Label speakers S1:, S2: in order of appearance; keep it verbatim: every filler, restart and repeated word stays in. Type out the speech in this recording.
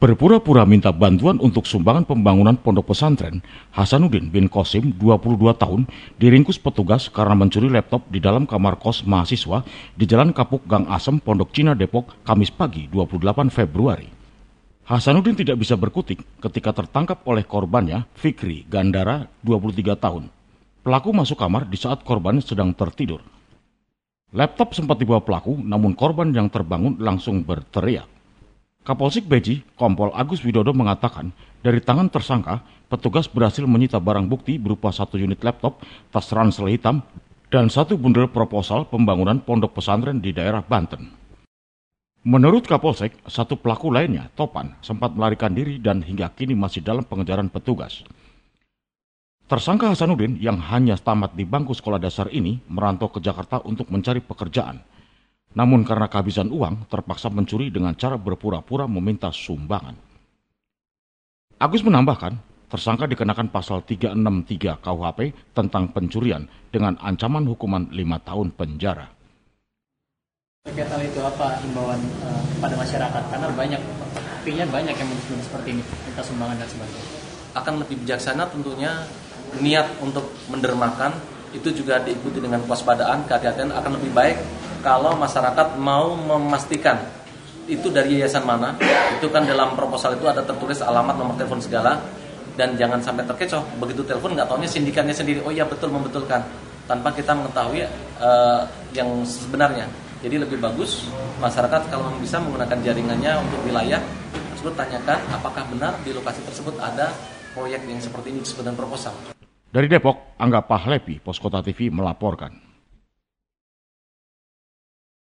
S1: Berpura-pura minta bantuan untuk sumbangan pembangunan pondok pesantren, Hasanuddin bin Qasim, dua puluh dua tahun, diringkus petugas karena mencuri laptop di dalam kamar kos mahasiswa di Jalan Kapuk Gang Asem, Pondok Cina, Depok, Kamis pagi dua puluh delapan Februari. Hasanuddin tidak bisa berkutik ketika tertangkap oleh korbannya, Fikri Gandara, dua puluh tiga tahun. Pelaku masuk kamar di saat korban sedang tertidur. Laptop sempat dibawa pelaku, namun korban yang terbangun langsung berteriak. Kapolsek Beji, Kompol Agus Widodo mengatakan, dari tangan tersangka, petugas berhasil menyita barang bukti berupa satu unit laptop, tas ransel hitam, dan satu bundel proposal pembangunan pondok pesantren di daerah Banten. Menurut Kapolsek, satu pelaku lainnya, Topan, sempat melarikan diri dan hingga kini masih dalam pengejaran petugas. Tersangka Hasanuddin yang hanya tamat di bangku sekolah dasar ini merantau ke Jakarta untuk mencari pekerjaan. Namun karena kehabisan uang, terpaksa mencuri dengan cara berpura-pura meminta sumbangan. Agus menambahkan, tersangka dikenakan pasal tiga enam tiga K U H P tentang pencurian dengan ancaman hukuman lima tahun penjara.
S2: Terkait hal itu apa himbauan uh, pada masyarakat? Karena banyak, artinya banyak yang modus-modus seperti ini, minta sumbangan dan sebagainya.
S3: Akan lebih bijaksana tentunya niat untuk mendermakan itu juga diikuti dengan kewaspadaan, kehati-hatian akan lebih baik kalau masyarakat mau memastikan itu dari yayasan mana. Itu kan dalam proposal itu ada tertulis alamat, nomor telepon segala, dan jangan sampai terkecoh begitu telepon nggak taunya sindikatnya sendiri. Oh iya betul, membetulkan tanpa kita mengetahui uh, yang sebenarnya. Jadi lebih bagus masyarakat kalau bisa menggunakan jaringannya untuk wilayah tersebut, tanyakan apakah benar di lokasi tersebut ada proyek yang seperti ini disebut dengan proposal.
S1: Dari Depok, Angga Pahlevi, Poskota T V melaporkan.